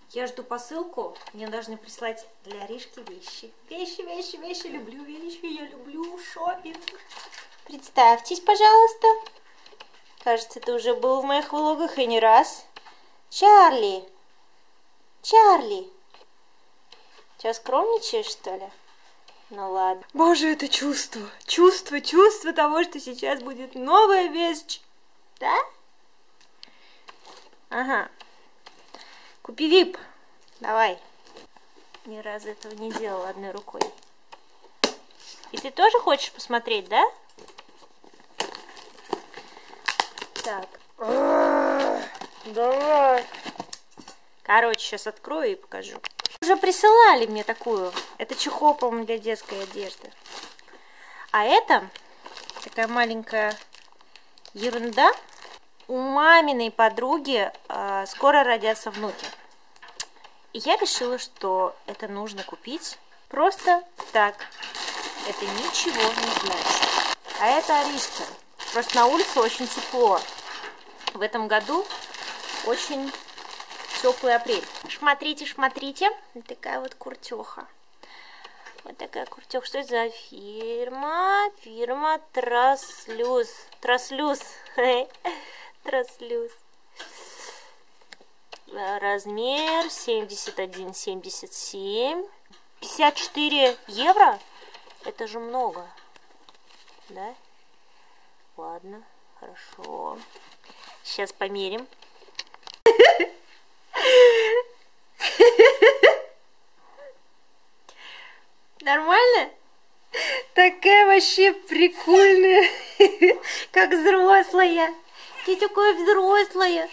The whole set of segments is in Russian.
Я жду посылку. Мне должны прислать для Аришки вещи. Вещи. Люблю вещи. Я люблю шопинг. Представьтесь, пожалуйста. Кажется, ты уже был в моих влогах и не раз. Чарли. Сейчас скромничаешь, что ли? Ну ладно. Боже, это чувство. Чувство того, что сейчас будет новая вещь. Да? Ага. Купи вип. Давай. Ни разу этого не делала одной рукой. И ты тоже хочешь посмотреть, да? Так. Давай. Короче, сейчас открою и покажу. Уже присылали мне такую. Это чехол, по-моему, для детской одежды. А это такая маленькая ерунда. У маминой подруги скоро родятся внуки. И я решила, что это нужно купить просто так. Это ничего не значит. А это Аришка. Просто на улице очень тепло. В этом году очень теплый апрель. Смотрите. Вот такая вот куртеха. Вот такая куртеха. Что это за фирма? Фирма Траслюз. Траслюз. Размер 71-77. 54 евро? Это же много. Да? Ладно, хорошо. Сейчас померим. Нормально? Такая вообще прикольная. Как взрослая. Ты такая взрослая.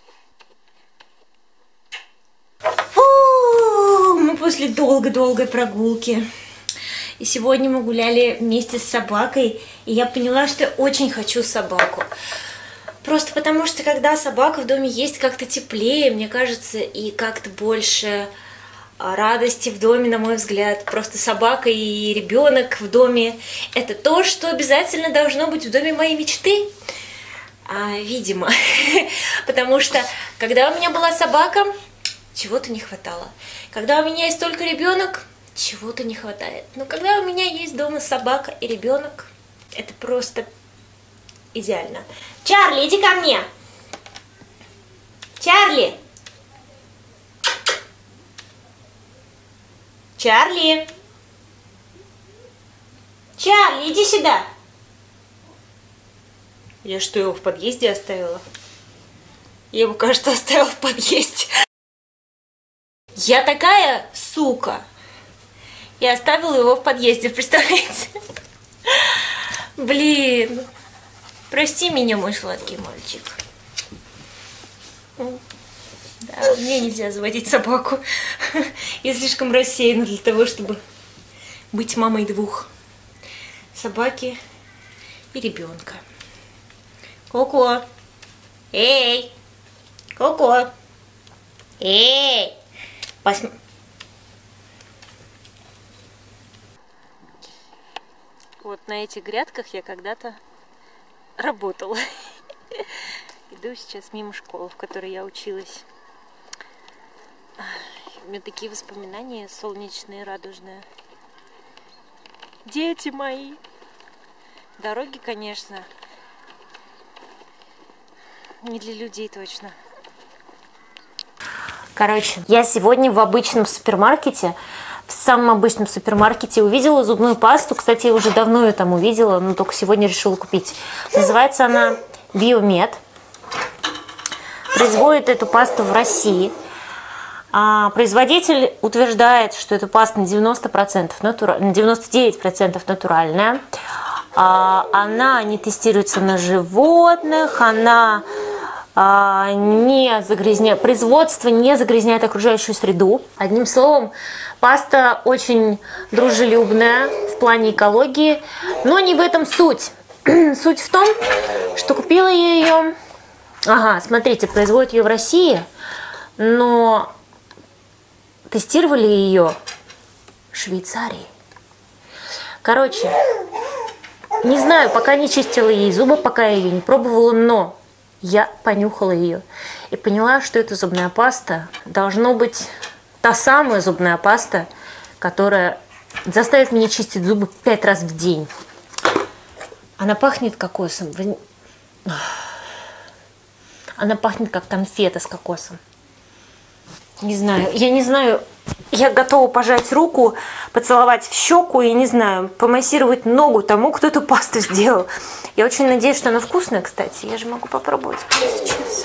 Фу, мы после долгой прогулки. И сегодня мы гуляли вместе с собакой. И я поняла, что я очень хочу собаку. Просто потому что, когда собака в доме есть, как-то теплее, мне кажется, и как-то больше радости в доме, на мой взгляд. Просто собака и ребенок в доме – это то, что обязательно должно быть в доме моей мечты. Видимо. Потому что, когда у меня была собака, чего-то не хватало. Когда у меня есть только ребенок, чего-то не хватает. Но когда у меня есть дома собака и ребенок, это просто идеально. Чарли, иди ко мне. Чарли. Чарли, иди сюда. Я что, его в подъезде оставила? Я его, кажется, оставила в подъезде. Я такая сука. Я оставила его в подъезде, представляете? Блин. Прости меня, мой сладкий мальчик. Да, мне нельзя заводить собаку. Я слишком рассеяна для того, чтобы быть мамой двух. Собаки и ребенка. Коко. Эй. Коко. Эй. Вот на этих грядках я когда-то работала. Иду сейчас мимо школы, в которой я училась. У меня такие воспоминания солнечные, радужные. Дети мои. Дороги, конечно, не для людей точно. Короче, я сегодня в обычном супермаркете, в самом обычном супермаркете увидела зубную пасту. Кстати, я уже давно ее там увидела, но только сегодня решила купить. Называется она Биомед. Производит эту пасту в России. Производитель утверждает, что эта паста на 90%, на 99% натуральная. Она не тестируется на животных, она не загрязняет, производство не загрязняет окружающую среду. Одним словом, паста очень дружелюбная в плане экологии, но не в этом суть. Суть в том, что купила я ее. Ага, смотрите, производят ее в России, но тестировали ее в Швейцарии. Короче, не знаю, пока не чистила ей зубы, пока я ее не пробовала, но я понюхала ее. и поняла, что эта зубная паста должно быть та самая зубная паста, которая заставит меня чистить зубы 5 раз в день. Она пахнет кокосом. Она пахнет как конфета с кокосом. Не знаю, я не знаю, я готова пожать руку, поцеловать в щеку и, не знаю, помассировать ногу тому, кто эту пасту сделал. Я очень надеюсь, что она вкусная, кстати. Я же могу попробовать прямо сейчас.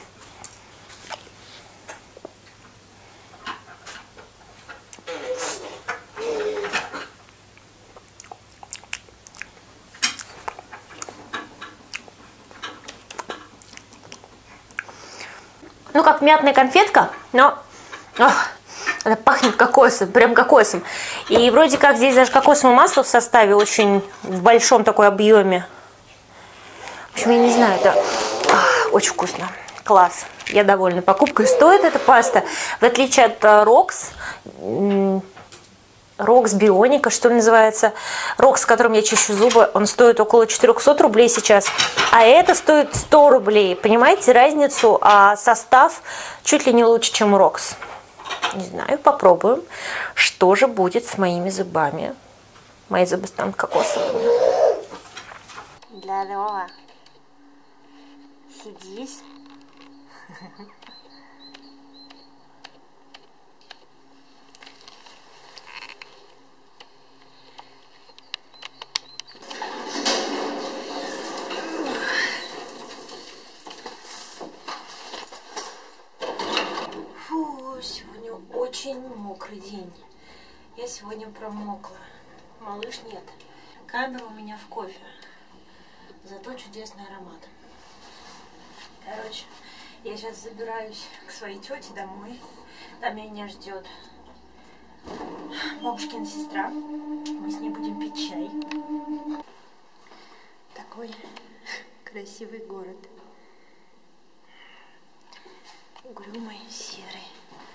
Ну, как мятная конфетка, но она пахнет кокосом, прям кокосом. И вроде как здесь даже кокосовое масло в составе очень в большом такой объеме. В общем, я не знаю, это очень вкусно. Класс. Я довольна покупкой. Стоит эта паста, в отличие от Rox Bionica, что ли, называется. Rox, с которым я чищу зубы, он стоит около 400 рублей сейчас. А это стоит 100 рублей. Понимаете разницу? А состав чуть ли не лучше, чем у Rox. Не знаю, попробуем, что же будет с моими зубами. Мои зубы станут кокосовыми. Здорово. Сидишь? Фу, сегодня очень мокрый день. Я сегодня промокла. Малыш нет. Камера у меня в кофе. Зато чудесный аромат. Короче, я сейчас забираюсь к своей тете домой. Там меня ждет бабушкина сестра. Мы с ней будем пить чай. Такой красивый город. Угрюмый, серый.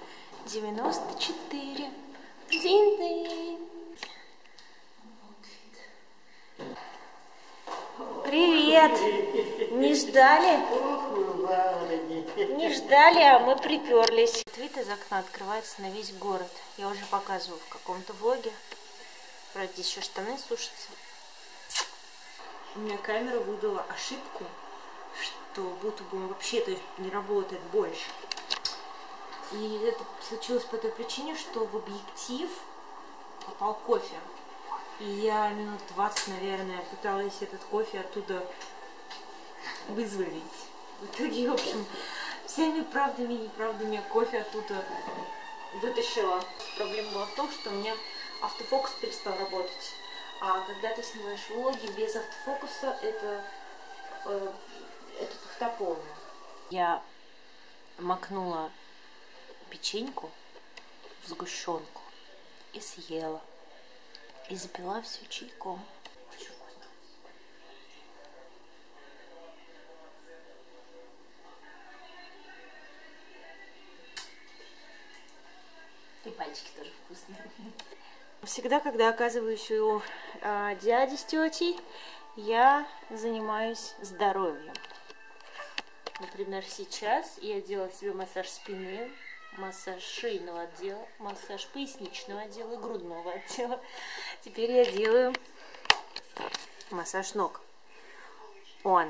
94. Дин-дин. Привет! Не ждали? Не ждали, а мы приперлись. Вид из окна открывается на весь город. Я уже показывала в каком-то влоге. Вроде здесь еще штаны сушатся. У меня камера выдала ошибку, что будто бы вообще-то не работает больше. И это случилось по той причине, что в объектив попал кофе. И я минут 20, наверное, пыталась этот кофе оттуда вызволить. В итоге, в общем, всеми правдами и неправдами кофе оттуда вытащила. Проблема была в том, что у меня автофокус перестал работать. А когда ты снимаешь влоги без автофокуса, это туфта полная. Я макнула печеньку в сгущенку и съела. И запила все чайком. Очень вкусно. И пальчики тоже вкусные. Всегда, когда оказываюсь у дяди с тетей, я занимаюсь здоровьем. Например, сейчас я делала себе массаж спины, массаж шейного отдела, массаж поясничного отдела и грудного отдела. Теперь я делаю массаж ног. Он.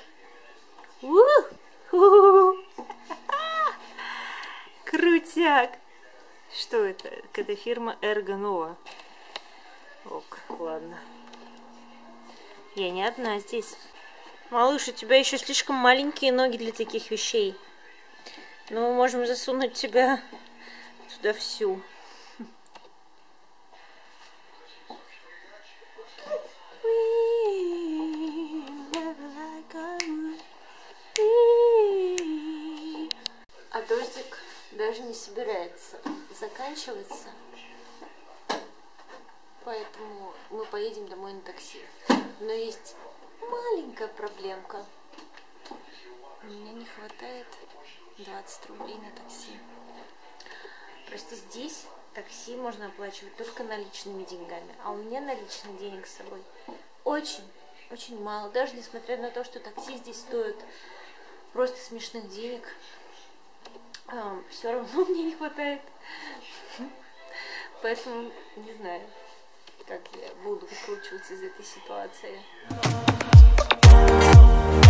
Крутяк! Что это? Это фирма Эргонова. Ок, ладно. Я не одна здесь. Малыш, у тебя еще слишком маленькие ноги для таких вещей. Но мы можем засунуть тебя туда всю. А дождик даже не собирается заканчиваться. Поэтому мы поедем домой на такси. Но есть маленькая проблемка. Мне не хватает 20 рублей на такси. Просто здесь такси можно оплачивать только наличными деньгами. А у меня наличных денег с собой очень мало. Даже несмотря на то, что такси здесь стоит просто смешных денег. все равно мне не хватает. Поэтому не знаю, как я буду выкручиваться из этой ситуации.